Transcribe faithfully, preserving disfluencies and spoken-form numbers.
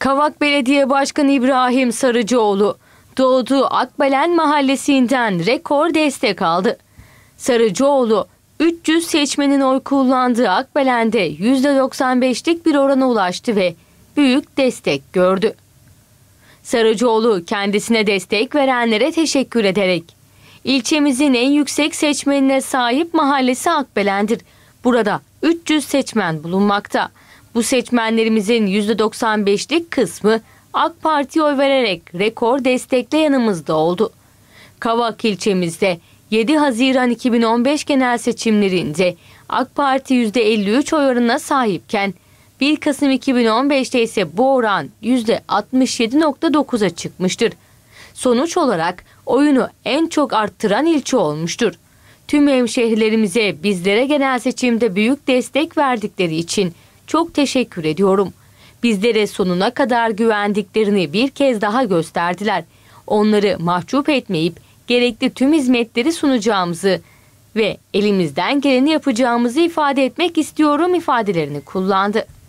Kavak Belediye Başkanı İbrahim Sarıcıoğlu doğduğu Akbelen Mahallesi'nden rekor destek aldı. Sarıcıoğlu, üç yüz seçmenin oy kullandığı Akbelen'de yüzde doksan beşlik bir orana ulaştı ve büyük destek gördü. Sarıcıoğlu kendisine destek verenlere teşekkür ederek, "İlçemizin en yüksek seçmenine sahip mahallesi Akbelen'dir. Burada üç yüz seçmen bulunmakta. Bu seçmenlerimizin yüzde doksan beşlik kısmı AK Parti'ye oy vererek rekor destekle yanımızda oldu. Kavak ilçemizde yedi Haziran iki bin on beş genel seçimlerinde AK Parti yüzde elli üç oy oranına sahipken bir Kasım iki bin on beşte ise bu oran yüzde altmış yedi nokta dokuza çıkmıştır. Sonuç olarak oyunu en çok arttıran ilçe olmuştur. Tüm hemşehrilerimize bizlere genel seçimde büyük destek verdikleri için çok teşekkür ediyorum. Bizlere sonuna kadar güvendiklerini bir kez daha gösterdiler. Onları mahcup etmeyip gerekli tüm hizmetleri sunacağımızı ve elimizden geleni yapacağımızı ifade etmek istiyorum" ifadelerini kullandı.